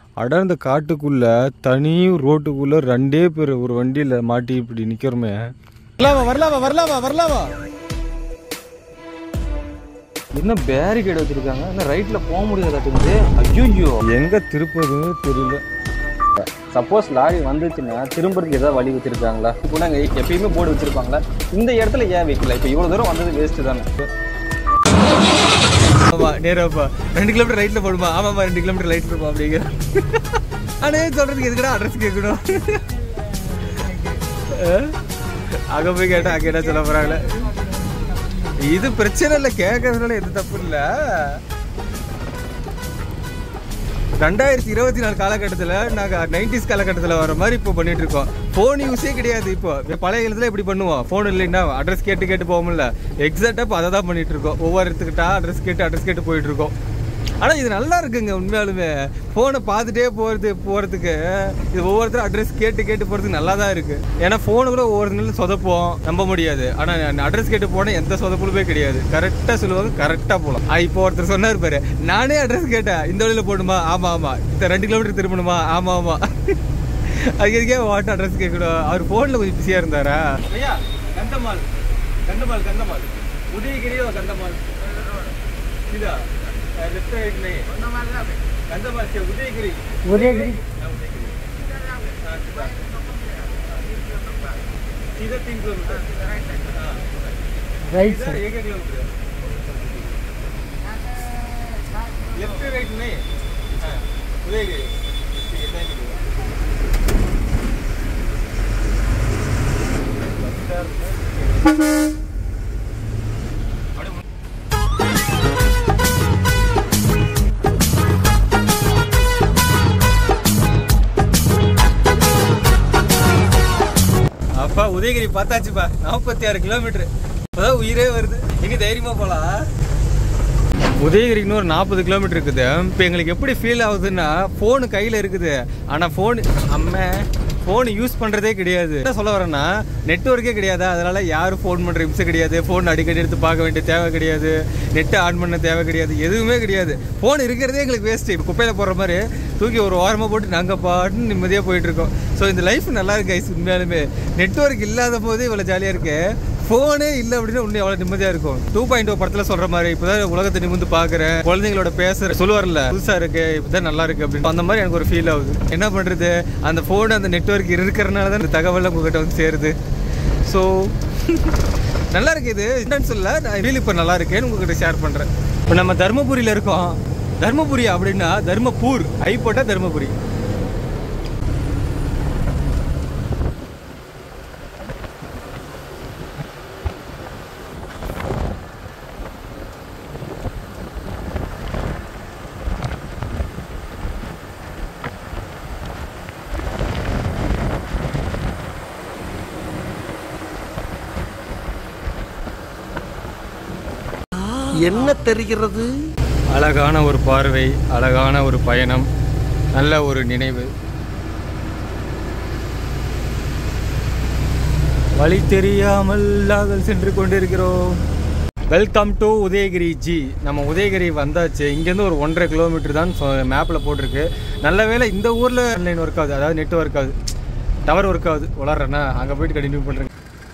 அடர்ந்த காட்டுக்குள்ள தனி ரோட்டுக்குள்ள 2 பேர் ஒரு வண்டியில மாட்டி இப்படி நிக்கிறோமே. வரலாமா என்ன பேரிகேட் வச்சிருக்காங்க, என்ன ரைட்ல போக முடியாது. ஐயோ எங்க திருப்பதுன்னு தெரியல. சப்போஸ் லாரி வந்துச்சுன்னா திரும்பறதுக்கு ஏதாவது வழி வச்சிருக்காங்களா? இப்போ நாங்க எப்பயுமே போர்டு வச்சிருப்பாங்களா? இந்த இடத்துல ஏன் வைக்கல? இப்போ இவ்வளவு தூரம் வந்தது வேஸ்ட் தானே. ஆமா நேராப்பா 2 கிலோமீட்டர் ரைட்ல போடுமா? ஆமாப்பா 2 கிலோமீட்டர் ரைட்ல போடுமா அப்படிங்கிற. ஆனே சொல்றதுக்கு எதுக்குடா அட்ரஸ் கேட்கணும்? அங்க போய் கேட்டா அங்க என்ன சொல்ல போறாங்களே. இது பிரச்சனை இல்லை, கேட்கறதுனால எது தப்பு இல்லை. 2024 காலகட்டத்தில் நாங்கள் 90s காலகட்டத்தில் வர மாதிரி இப்போ பண்ணிட்டு இருக்கோம். ஃபோன் யூஸே கிடையாது. இப்போ பழைய காலத்தில் எப்படி பண்ணுவோம்? ஃபோன் இல்லைன்னா அட்ரஸ் கேட்டு போகும்ல, எக்ஸாக்டாக இப்போ அதை தான் பண்ணிட்டு இருக்கோம். ஒவ்வொரு இடத்துக்கிட்டா அட்ரஸ் கேட்டு போயிட்டு இருக்கோம். ஆனால் இது நல்லா இருக்குங்க உண்மையாலுமே. ஃபோனை பார்த்துட்டே போகிறதுக்கு இது ஒவ்வொருத்தரும் அட்ரஸ் கேட்டு போகிறதுக்கு நல்லா தான் இருக்குது. ஏன்னா ஃபோனு கூட ஒவ்வொரு சொதப்போம், நம்ப முடியாது. ஆனால் அட்ரஸ் கேட்டு போனால் எந்த சொதப்புலுமே கிடையாது. கரெக்டாக சொல்லுவாங்க, கரெக்டாக போகலாம். இப்போ ஒருத்தர் சொன்னார் பாரு, நானே அட்ரஸ் கேட்டேன், இந்த வழியில் போகணுமா? ஆமாம் இந்த 2 கிலோமீட்டர் திரும்பணுமா? ஆமாம் அதுக்கே வாட்டு அட்ரஸ் கேட்கணும். அவர் ஃபோனில் கொஞ்சம் பிஸியாக இருந்தாரா? ஐயா கந்தமால் உதயகிரி கந்தமால் இதா लेफ्ट राइट नहीं कंदमाल से उदयगिरी सीधा 3 kilometre right sir 1 kilometre left right नहीं उदयगिरी ठीक है थैंक यू அப்பா உதயகிரி பார்த்தாச்சுப்பா 46 கிலோமீட்டர். இப்போதான் உயிரே வருது. எங்க தைரியமா போலாம். உதயகிரிக்கு ஒரு 40 கிலோமீட்டர் இருக்குது. இப்போ எங்களுக்கு எப்படி ஃபீல் ஆகுதுன்னா, ஃபோனு கையில் இருக்குது, ஆனால் ஃபோன் யூஸ் பண்ணுறதே கிடையாது. என்ன சொல்ல வரேன்னா, நெட்வொர்க்கே கிடையாது. அதனால் யாரும் ஃபோன் பண்ணுற இம்சை கிடையாது. ஃபோன் அடிக்கடி எடுத்து பார்க்க வேண்டிய தேவை கிடையாது. நெட்டை ஆன் பண்ண தேவை கிடையாது. எதுவுமே கிடையாது. ஃபோன் இருக்கிறதே எங்களுக்கு வேஸ்ட்டு. இப்போ குப்பையில் போடுற மாதிரி தூக்கி ஒரு ஓரமாக போட்டு நாங்கள் பாட்டுன்னு நிம்மதியாக போயிட்டுருக்கோம். ஸோ இந்த லைஃப் நல்லா இருக்கு கைஸ். உண்மையாலுமே நெட்வொர்க் இல்லாத போதே இவ்வளோ ஜாலியாக இருக்கு. ஃபோனே இல்லை அப்படின்னா இன்னும் எவ்வளோ நிம்மதியாக இருக்கும். 2.0 படத்தில் சொல்கிற மாதிரி இப்போதான் உலகத்தை நிமிந்து பார்க்குறேன், குழந்தைங்களோட பேசுகிற சொல்லுவார்ல, புதுசாக இருக்கு, இப்போதான் நல்லா இருக்கு அப்படின்னு. அந்த மாதிரி எனக்கு ஒரு ஃபீல் ஆகுது. என்ன பண்ணுறது, அந்த ஃபோனு அந்த நெட்வொர்க் இருக்கிறனால தான் இந்த தகவலாம் உங்ககிட்ட வந்து சேருது. ஸோ நல்லா இருக்கு. இது என்னன்னு சொல்ல, நான் ஃபீல் இப்போ நல்லா இருக்கேன்னு உங்ககிட்ட ஷேர் பண்ணுறேன். இப்போ நம்ம தர்மபுரியில் இருக்கோம். தர்மபுரி அப்படின்னா தர்மபூர், ஐ போட்டால் தர்மபுரி. என்ன தெரிகிறது? அழகான ஒரு பார்வை, அழகான ஒரு பயணம், நல்ல ஒரு நினைவு. வழி தெரியாமல் நாங்கள் சென்று கொண்டிருக்கிறோம். Welcome to Udayagiri ji. நம்ம உதயகிரி வந்தாச்சு. இங்கேருந்து ஒரு 1.5 கிலோமீட்டர் தான் மேப்பில் போட்டிருக்கு. நல்ல வேளை இந்த ஊரில் ஆன்லைன் ஒர்க் ஆகுது, அதாவது நெட் ஒர்க் ஆகுது, டவர் ஒர்க் ஆகுது. வளர்றேன்னா அங்கே போயிட்டு கண்டினியூ பண்ணுறேன்.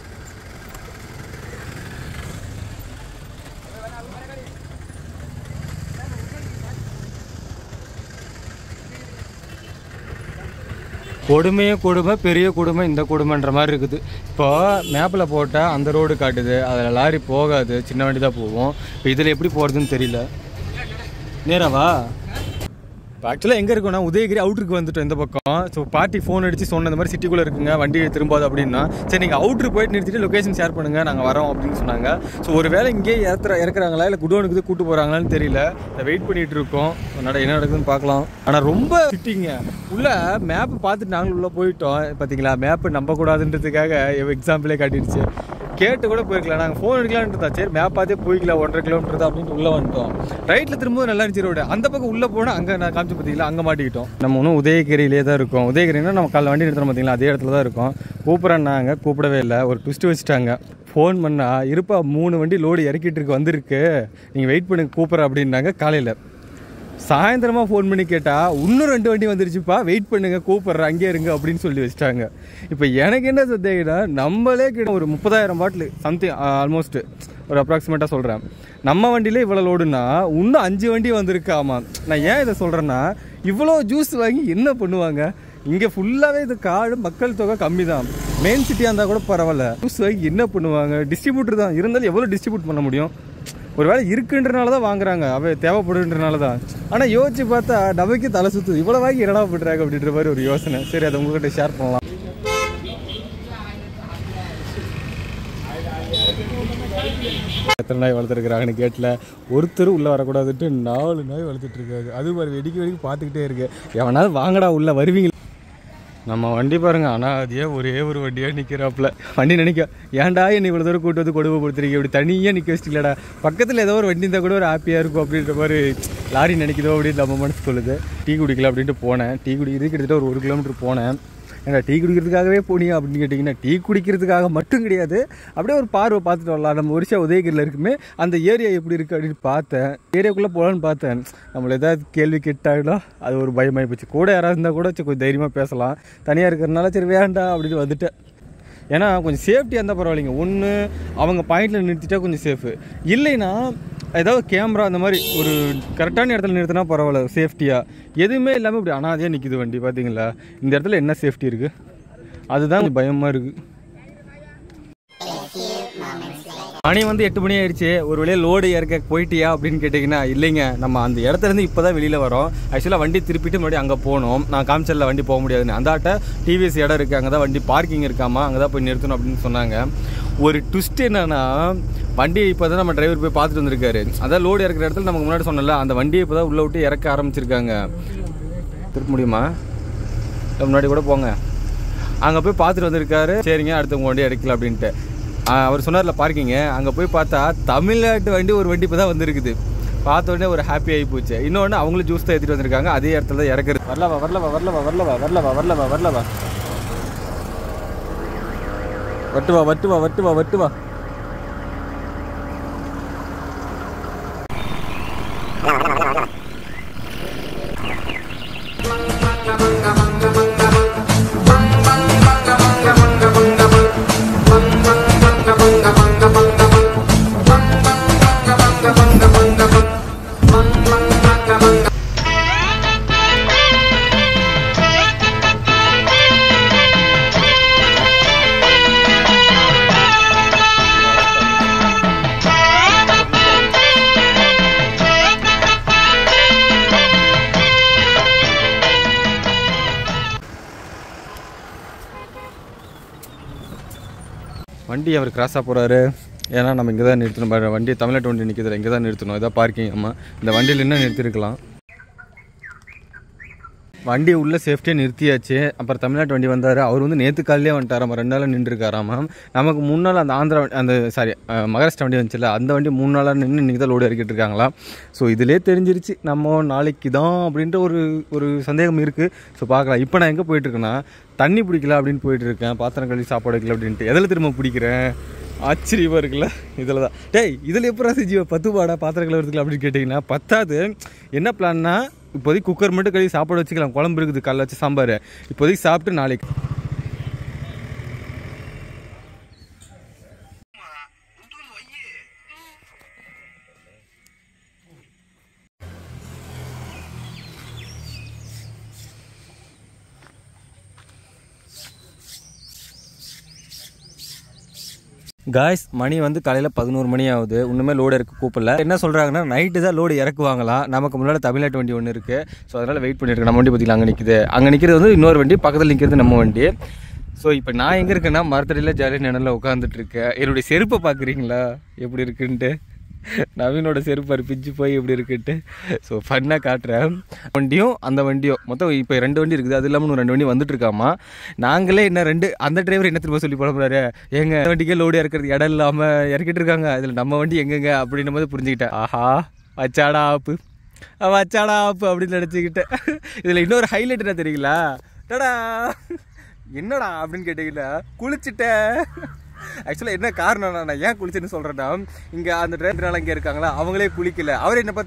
கொடுமையே கொடுமை, பெரிய கொடுமை, இந்த கொடுமைன்ற மாதிரி இருக்குது. இப்போ மேப்பில் போட்டால் அந்த ரோடு காட்டுது, அதில் லாரி போகாது, சின்ன வண்டி தான் போகும். இப்போ இதில் எப்படி போகிறதுன்னு தெரியல. நேராவா? இப்போ ஆக்சுவலாக எங்கே இருக்குன்னா உதயகிரி அவுட்ருக்கு வந்துட்டோம் இந்த பக்கம். ஸோ பார்ட்டி ஃபோன் அடித்து சொன்ன இந்த மாதிரி சிட்டிக்குள்ளே இருக்குங்க, வண்டி திரும்பாது அப்படின்னா, சரி நீங்கள் அவுட்ரு போயிட்டு நிறுத்திட்டு லொக்கேஷன் ஷேர் பண்ணுங்கள், நாங்கள் வரோம் அப்படின்னு சொன்னாங்க. ஸோ ஒரு வேளை இங்கேயே இறக்குறாங்களா இல்லை குடோனுக்கு கூப்பிட்டு போகிறாங்களான்னு தெரியல. இதை வெயிட் பண்ணிகிட்டு இருக்கோம். என்ன நடக்குதுன்னு பார்க்கலாம். ஆனால் ரொம்ப சிட்டிங்க உள்ள மேப்பு பார்த்துட்டு நாங்களும் உள்ளே போயிட்டோம். பார்த்தீங்களா, மேப்பு நம்பக்கூடாதுன்றதுக்காக எக்ஸாம்பிளே காட்டிடுச்சு. கேட்டு கூட போயிருக்கலாம், நாங்கள் ஃபோன் எடுக்கலான்ட்டு தான். சரி மேப் பார்த்தே போய்க்கலாம், 1.5 கிலோமீட்டர் தான் அப்படின்ட்டு உள்ளே வந்துட்டோம். ரைட்டில் திரும்ப நல்லா இருந்துச்சு ரோடு. அந்த பக்கம் உள்ளே போனால் அங்கே நான் காமிச்சு பார்த்தீங்களா, அங்கே மாட்டிக்கிட்டோம். நம்ம இன்னும் உதயகிரியிலே தான் இருக்கோம். உதயகிரினா நம்ம காலைல வண்டி எடுத்துகிறோம் பார்த்தீங்களா, அதே இடத்துல தான் இருக்கோம். கூப்பிட்றாங்க, கூப்பிடவே இல்லை. ஒரு ட்விஸ்ட் வச்சுட்டாங்க. ஃபோன் பண்ணால் இருப்பா 3 வண்டி லோடு இறக்கிட்டு இருக்கு, வந்திருக்கு, நீங்கள் வெயிட் பண்ணி கூப்பிட்ற அப்படின்னாங்க. காலையில் சாயந்தரமாக ஃபோன் பண்ணி கேட்டால் இன்னும் 2 வண்டி வந்துருச்சுப்பா, வெயிட் பண்ணுங்க, கூப்பிட்றேன், அங்கே இருங்க அப்படின்னு சொல்லி வச்சிட்டாங்க. இப்போ எனக்கு என்ன சந்தேகம்னா, நம்மளே கிட்ட ஒரு 30,000 பாட்டில் சம்திங் ஆல்மோஸ்ட் ஒரு அப்ராக்சிமேட்டாக சொல்கிறேன். நம்ம வண்டியிலே இவ்வளோ லோடுனா இன்னும் 5 வண்டி வந்திருக்கு. ஆமாம், நான் ஏன் இதை சொல்கிறேன்னா, இவ்வளோ ஜூஸ் வாங்கி என்ன பண்ணுவாங்க? இங்கே ஃபுல்லாகவே இது காடு, மக்கள் தொகை கம்மி தான். மெயின் சிட்டியாக இருந்தால் கூட பரவாயில்ல, ஜூஸ் வாங்கி என்ன பண்ணுவாங்க? டிஸ்ட்ரிபியூட்டர் தான் இருந்தாலும் எவ்வளோ டிஸ்ட்ரிபியூட் பண்ண முடியும்? ஒரு வேளை இருக்குன்றனால தான் வாங்குறாங்க, அவை தேவைப்படுன்றனால தான். ஆனால் யோசிச்சு பார்த்தா நமக்கு தலை சுற்று, இவ்வளோ வாங்கி என்னடா பண்ணுறாங்க அப்படின்ற மாதிரி ஒரு யோசனை. சரி, அதை உங்கள்கிட்ட ஷேர் பண்ணலாம். எத்தனை நாய் வளர்த்துருக்குறாங்கன்னு கேட்டில் ஒருத்தர் உள்ளே வரக்கூடாதுட்டு 4 நாய் வளர்த்துட்டு இருக்காங்க. அது மாதிரி வெடிக்க பார்த்துக்கிட்டே இருக்கு. எவனாவது வாங்கடா உள்ளே வருவீங்க. நம்ம வண்டி பாருங்க, அனாதியாக ஒரே ஒரு வண்டியாக நிற்கிறாப்புல. வண்டி நினைக்க, ஏன்டா என்னை இவ்வளோ தூரம் கூட்டு வந்து கொடுமைப்படுத்துறீங்க, இப்படி தனியாக நிற்க வச்சிட்டீங்களாடா, பக்கத்தில் ஏதோ ஒரு வண்டி இருந்தால் கூட ஒரு ஹாப்பியாக இருக்கும் அப்படின்ற மாதிரி லாரி நினைக்குதோ அப்படின்னு நம்ம மனசு சொல்லுது. டீ குடிக்கல அப்படின்ட்டு போனேன். டீ குடிக்கிறது கிட்டத்தட்ட ஒரு 1 கிலோமீட்டர் போனேன். ஏன்னா டீ குடிக்கிறதுக்காகவே போனியா அப்படின்னு கேட்டிங்கன்னா, டீ குடிக்கிறதுக்காக மட்டும் கிடையாது, அப்படியே ஒரு பார்வை பார்த்துட்டு வரலாம். நம்ம ஒரிசா உதயகிரியில் இருக்குமே, அந்த ஏரியா எப்படி இருக்குது அப்படின்னு பார்த்தேன். ஏரியாக்குள்ளே போகலான்னு பார்த்தேன். நம்மளை ஏதாவது கேள்வி கேட்டாங்கன்னா அது ஒரு பயமாகி போச்சு. கூட யாராவது இருந்தால் கூட கொஞ்சம் தைரியமாக பேசலாம். தனியாக இருக்கிறதுனால சரி வேண்டாம் அப்படின்னு வந்துட்டேன். ஏன்னா கொஞ்சம் சேஃப்டியாக இருந்தால் பரவாயில்லைங்க. ஒன்று அவங்க பாயிண்டில் நிறுத்திட்டா கொஞ்சம் சேஃபு, இல்லைன்னா ஏதாவது கேமரா அந்த மாதிரி ஒரு கரெக்டான இடத்துல நிறுத்தினா பரவாயில்ல, சேஃப்டியாக. எதுவுமே இல்லாமல் இப்படி அனாதையாக நிற்கிது வண்டி. பார்த்தீங்களா, இந்த இடத்துல என்ன சேஃப்டி இருக்குது? அதுதான் கொஞ்சம் பயமாக இருக்குது. மணி வந்து 8 மணி ஆயிடுச்சு. ஒரு வழியாக லோடு இறக்க போயிட்டியா அப்படின்னு கேட்டிங்கன்னா, இல்லைங்க, நம்ம அந்த இடத்துலேருந்து இப்போ தான் வெளியில் வரோம். ஆக்சுவலாக வண்டி திருப்பிட்டு மறுபடியும் அங்கே போகணும். நான் காமிச்சலில் வண்டி போக முடியாதுன்னு, அந்த ஆட்ட டிவிஎஸ் இடம் இருக்குது, அங்கே தான் வண்டி பார்க்கிங் இருக்காமா, அங்கே தான் போய் நிறுத்தணும் அப்படின்னு சொன்னாங்க. ஒரு ட்விஸ்ட் என்னன்னா, வண்டி இப்போ தான் நம்ம டிரைவர் போய் பார்த்துட்டு வந்திருக்காரு. அதான் லோடு இறக்குற இடத்துல நமக்கு முன்னாடி சொன்னல, அந்த வண்டியை இப்போ தான் உள்ளே விட்டு இறக்க ஆரம்பிச்சிருக்காங்க. திருப்ப முடியுமா? முன்னாடி கூட போங்க. அங்கே போய் பார்த்துட்டு வந்திருக்காரு. சரிங்க, அடுத்தவங்க வண்டி இறக்கல அப்படின்ட்டு அவர் சொன்னார்ல பார்க்கிங்க. அங்கே போய் பார்த்தா தமிழ்நாட்டு வண்டி ஒரு வண்டி இப்போ தான் வந்துருக்குது. பார்த்த உடனே ஒரு ஹாப்பி ஆகி போச்சு. இன்னொன்று அவங்களும் ஜூஸ் தான் ஏற்றிட்டு வந்திருக்காங்க, அதே இடத்துல தான் இறக்குறது. வரலவா வரலவா வரலவா வரலவா வரலவா வரலவா வரலவா வட்டுவா வட்டுவா வட்டுவா வட்டுவா. வண்டி அவர் கிராஸாக போகிறாரு. ஏன்னா நம்ம இங்கே தான் நிறுத்தணும். வண்டி தமிழ்நாட்டு வண்டி நிற்கிறதுல இங்கே தான் நிறுத்தணும். இதான் பார்க்கிங். ஆமாம், இந்த வண்டியில் என்ன நிறுத்திருக்கலாம். வண்டி உள்ள சேஃப்டியாக நிறுத்தியாச்சு. அப்புறம் தமிழ்நாட்டு வண்டி வந்தார். அவர் வந்து நேற்று காலையிலே வந்துட்டாராம், 2 நாளாக நின்றுருக்காராமா. நமக்கு 3 நாள் அந்த ஆந்திரா அந்த மகாராஷ்டிரா வண்டி வந்துச்சுல்ல, அந்த வண்டி 3 நாளாக நின்று இன்றைக்கி தான் லோடு இறக்கிட்டு இருக்காங்களா. ஸோ இதிலே தெரிஞ்சிருச்சு நம்ம நாளைக்கு தான் அப்படின்ற ஒரு சந்தேகம் இருக்குது. ஸோ பார்க்கலாம். இப்போ நான் எங்கே போயிட்டுருக்கேன்னா, தண்ணி பிடிக்கல அப்படின்னு போயிட்டுருக்கேன். பாத்திரம் கழுவி சாப்பாடு வைக்கல அப்படின்ட்டு. எதில் திரும்ப பிடிக்கிறேன்? ஆச்சரியமாக இருக்குல்ல. இதில் தான் டேய், இதில் எப்போ செஞ்சு 10 பாடா பாத்திரம் கழுவுறதுக்கு அப்படின்னு கேட்டிங்கன்னா, 10வது என்ன பிளான்னா, இப்போதைக்கு குக்கர் மட்டும் கழுவி சாப்பாடு வச்சுக்கலாம். குழம்பு இருக்குது, காலைல வச்சு சாம்பார். இப்போதைக்கு சாப்பிட்டு நாளைக்கு காய்ஸ். மணி வந்து காலையில் 11 மணி ஆகுது. இன்னுமே லோடு இறக்க கூப்பிடல. என்ன சொல்கிறாங்கன்னா, நைட்டு தான் லோடு இறக்குவாங்களாம். நமக்கு முன்னாடி தமிழ்நாட்டு வண்டி ஒன்று இருக்குது. ஸோ அதனால் வெயிட் பண்ணியிருக்கேன். நம்ம வண்டி பார்த்திங்களா, அங்கே நிற்குது. அங்கே நிற்கிறது வந்து இன்னொரு வண்டி, பக்கத்தில் நிற்கிறது நம்ம வண்டி. ஸோ இப்போ நான் எங்கே இருக்கேன்னா, மரத்தடியில் ஜாலியாக நிழலில் உட்காந்துட்டு இருக்கேன். என்னுடைய செருப்பை பார்க்குறீங்களா எப்படி இருக்குன்ட்டு? நவீனோட செருப்பார் பிஞ்சு போய் எப்படி இருக்குன்ட்டு. ஸோ ஃபன்னாக காட்டுறேன். வண்டியும் அந்த வண்டியும் மொத்தம் இப்போ 2 வண்டி இருக்குது. அது இல்லாமல் 2 வண்டி வந்துட்டு இருக்காமா. நாங்களே என்ன அந்த டிரைவர் என்ன திரும்ப சொல்லி போகிறாரு, எங்க வண்டிக்கே லோடு இறக்கிறது இடம் இல்லாமல் இறக்கிட்டு இருக்காங்க, அதில் நம்ம வண்டி எங்கெங்க அப்படின்னும் போது புரிஞ்சுக்கிட்டேன். ஆஹா, வச்சாடா ஆப்பு அப்படின்னு நினச்சிக்கிட்டேன். இதில் இன்னொரு ஹைலைட் என்ன தெரியுங்களா? டடா, என்னடா அப்படின்னு கேட்டீங்கன்னா, குளிச்சுட்டேன். ஆக்சுவலாக என்ன காரணம்னா, நான் ஏன் குளிச்சுன்னு சொல்கிறேன்னா, இங்கே அந்த டிரைவர்னால இங்கே இருக்காங்களா, அவங்களே குளிக்கல. அவர் என்ன பார்த்து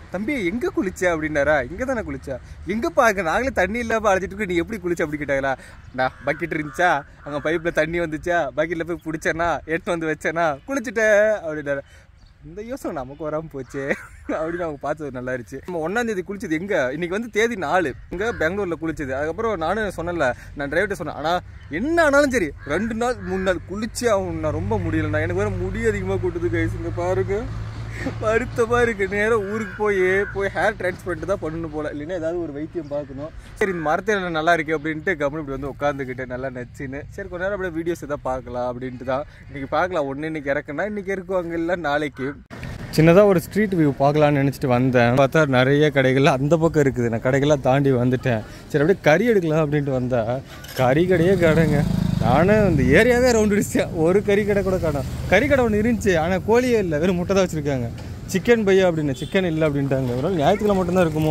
தம்பி எங்கே குளிச்ச அப்படின்னாரா, இங்கே தானே குளிச்சா, எங்கேப்பா இருக்கு, நாங்களே தண்ணி இல்லாமல் அழைச்சிட்டு இருக்கு, நீ எப்படி குளிச்ச அப்படி கேட்டாங்களா. நான் பக்கெட் இருந்துச்சா, அங்கே பைப்பில் தண்ணி வந்துச்சா, பக்கெட்டில் போய் பிடிச்சேன்னா எடுத்து வந்து வச்சேன்னா குளிச்சுட்டேன் அப்படின்னாரு. இந்த யோசனை நமக்கு வராமல் போச்சு அப்படின்னு அவங்க பார்த்தது நல்லா இருந்துச்சு. நம்ம 1ஆம் தேதி குளிச்சது எங்கே, இன்னைக்கு வந்து தேதி 4 இங்கே பெங்களூரில் குளிச்சது. அதுக்கப்புறம் நானும் சொன்னல, நான் டிரைவர்கிட்ட சொன்னேன், ஆனால் என்ன ஆனாலும் சரி 2 நாள் 3 நாள் குளிச்சே ஆகும், நான் ரொம்ப முடியலைண்ணா, எனக்கு வேறு முடி அதிகமாக கூட்டுது கைஸுங்க பாருங்க, வருத்தமாக இருக்குது. நேரம் ஊருக்கு போய் ஹேர் டிரான்ஸ்பிளண்ட் தான் பண்ணணும் போல, இல்லைன்னா ஏதாவது ஒரு வைத்தியம் பார்க்கணும். சரி இந்த மரத்தில் நல்லா இருக்கு அப்படின்ட்டு கவனம் இப்படி வந்து உட்காந்துக்கிட்டு நல்லா நச்சுன்னு சரி கொஞ்ச நேரம் அப்படியே வீடியோஸ் எதாவது பார்க்கலாம் அப்படின்ட்டு தான் இன்றைக்கி பார்க்கலாம். ஒன்று இன்றைக்கி இறக்குன்னா இன்றைக்கி இருக்குவாங்க, இல்லை நாளைக்கு. சின்னதாக ஒரு ஸ்ட்ரீட் வியூ பார்க்கலான்னு நினச்சிட்டு வந்தேன். பார்த்தா நிறைய கடைகள் அந்த பக்கம் இருக்குது, நான் கடைகள்லாம் தாண்டி வந்துட்டேன். சரி அப்படியே கறி எடுக்கலாம் அப்படின்ட்டு வந்தால் கறி கடையே கடைங்க. நானும் இந்த ஏரியாவே ரவுண்ட் அடிச்சேன், ஒரு கறி கடை கூட காணோம். கறி கடை ஒன்று இருந்துச்சு, ஆனால் கோழியே இல்லை, வெறும் முட்டை தான் வச்சுருக்காங்க. சிக்கன் பையா அப்படின்னு, சிக்கன் இல்லை அப்படின்ட்டாங்க. ஒரு நாள் ஞாயிற்றுக்கிழமை மட்டும்தான் இருக்குமோ.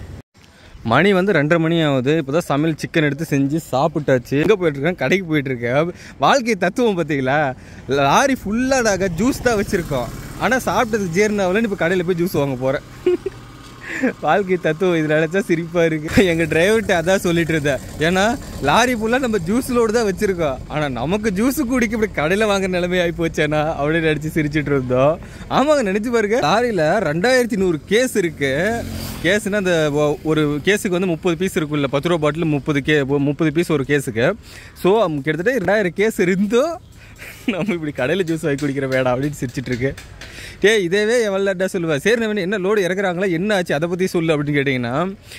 மணி வந்து 2:30 மணி ஆகுது. இப்போ தான் சமையல் சிக்கன் எடுத்து செஞ்சு சாப்பிட்டாச்சு. எங்கே போயிட்டுருக்கேன், கடைக்கு போயிட்டுருக்கேன். வாழ்க்கை தத்துவம் பார்த்தீங்களா, லாரி ஃபுல்லாக ஜூஸ் தான் வச்சுருக்கோம், ஆனால் சாப்பிட்டதுக்கு ஜீரணாவில்னு இப்போ கடையில் போய் ஜூஸ் வாங்க போகிறேன். வாழ்க்கை தத்துவம் இது நினச்சா சிரிப்பாக இருக்குது. எங்கள் டிரைவர்கிட்ட அதான் சொல்லிட்டு இருந்தேன், ஏன்னா லாரி ஃபுல்லாக நம்ம ஜூஸிலோடு தான் வச்சுருக்கோம், ஆனால் நமக்கு ஜூஸு குடிக்க இப்படி கடையில் வாங்குற நிலைமை ஆகி போச்சேன்னா அப்படின்னு நினச்சி சிரிச்சிட்டு இருந்தோம். ஆமாங்க, நினச்சி பாருங்க, லாரியில் 2100 கேஸ் இருக்குது. கேஸுன்னா அந்த ஒரு கேஸுக்கு வந்து 30 பீஸ் இருக்கும், இல்லை 10 ரூபா பாட்டில் 30 பீஸ் ஒரு கேஸுக்கு. ஸோ கிட்டத்தட்ட 2000 கேஸ் இருந்தோம். நம்ம இப்படி கடையில் ஜூஸ் வாங்கி குடிக்கிற வேடாம் அப்படின்னு சிரிச்சிட்டு இருக்கு. இதேவே எவ்வளோடா சொல்லுவேன். சரி நம்ம என்ன லோடு இறக்குறாங்களா, என்ன ஆச்சு அதை பற்றி சொல்லு அப்படின்னு கேட்டிங்கன்னா,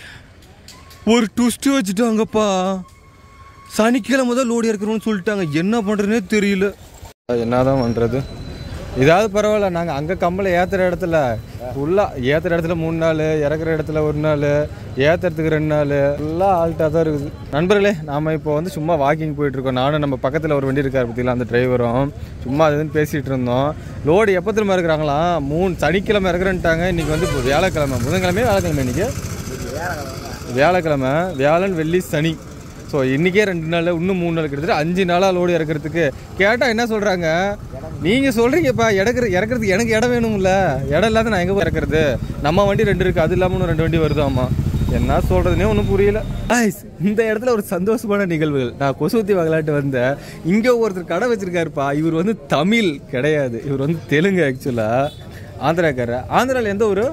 ஒரு ட்விஸ்ட்டு வச்சுட்டாங்கப்பா. சனிக்கிழமை தான் லோடு இறக்குறோன்னு சொல்லிட்டாங்க. என்ன பண்ணுறதுனே தெரியல. என்ன தான் பண்ணுறது, இதாவது பரவாயில்ல. நாங்கள் அங்கே கம்பளை ஏற்றுற இடத்துல ஃபுல்லாக ஏற்றுற இடத்துல 3 நாள், இறக்குற இடத்துல 1 நாள், ஏற்றுறதுக்கு 2 நாள், ஃபுல்லாக ஆல்ட்டாக தான் இருக்குது. நண்பர்களே, நாம் இப்போ வந்து சும்மா வாக்கிங் போயிட்டுருக்கோம். நானும் நம்ம பக்கத்தில் ஒரு வண்டி இருக்கார் பற்றிலாம், அந்த டிரைவரும் சும்மா அதுன்னு பேசிகிட்டு இருந்தோம். லோடு எப்போ திரும்ப இருக்கிறாங்களாம், 3 சனிக்கிழமை இறக்குறேன்ட்டாங்க. இன்றைக்கி வந்து இப்போ வியாழக்கிழமை, புதன்கிழமை வியாழக்கிழமை, இன்றைக்கி வியாழக்கிழமை, வியாழன் வெள்ளி சனி. ஸோ இன்றைக்கே 2 நாள், இன்னும் 3 நாள், கிட்டத்தட்ட 5 நாளாக லோடு இறக்கிறதுக்கு. கேட்டால் என்ன சொல்கிறாங்க, நீங்கள் சொல்கிறீங்கப்பா இறக்குறதுக்கு எனக்கு இடம் வேணும்ல, இடம் இல்லாத நான் எங்கே போய் இறக்குறது, நம்ம வண்டி 2 இருக்குது, அது இல்லாமல் இன்னும் 2 வண்டி வருதாம்மா. என்ன சொல்கிறதுனே ஒன்றும் புரியல. இந்த இடத்துல ஒரு சந்தோஷமான நிகழ்வுகள். நான் கொசுத்தி வாங்கலான்ட்டு வந்தேன். இங்கே ஒருத்தர் கடை வச்சுருக்காருப்பா. இவர் வந்து தமிழ் கிடையாது, இவர் வந்து தெலுங்கு. ஆக்சுவலாக ஆந்திராக்காரர். ஆந்திராவில் எந்த ஊர்?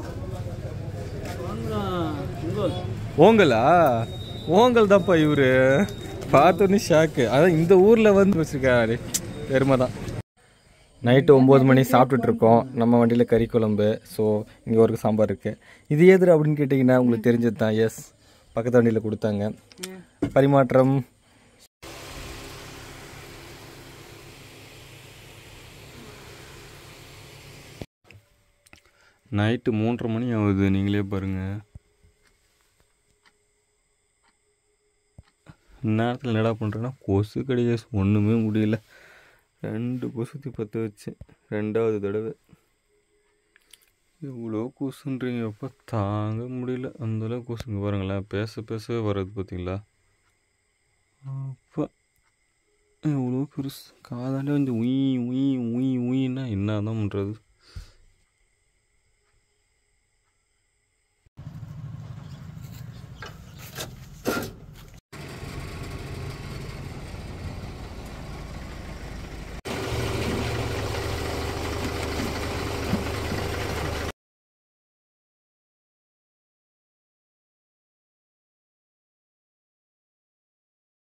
ஓங்கலா? ஓங்கல் தான்ப்பா இவர். பார்த்தோன்னே ஷாக்கு. அதான் இந்த ஊரில் வந்து வச்சுருக்காரு, பெருமை தான். நைட்டு 9 மணி சாப்பிட்டுட்ருக்கோம். நம்ம வண்டியில் கறி குழம்பு. ஸோ இங்கே ஒரு சாம்பார் இருக்குது. இது எது அப்படின்னு கேட்டிங்கன்னா உங்களுக்கு தெரிஞ்சது தான். எஸ், பக்கத்து வண்டியில் கொடுத்தாங்க. பரிமாற்றம். நைட்டு 3:30 மணி ஆகுது, நீங்களே பாருங்கள். நேரத்தில் என்னடா பண்ணுறேன்னா, கொசு கடிக்க ஒன்றுமே முடியல. 2 கொசுத்தி பற்ற வச்சு 2வது தடவை. இவ்வளோ கொசுன்றீங்க, எப்போ தாங்க முடியல அந்தளவு கொசுங்க. பாருங்களேன், பேசவே வர்றது பார்த்தீங்களா. அப்போ எவ்வளோ பெருசு. காதாலே வந்து உயின்னா என்ன தான் பண்ணுறது.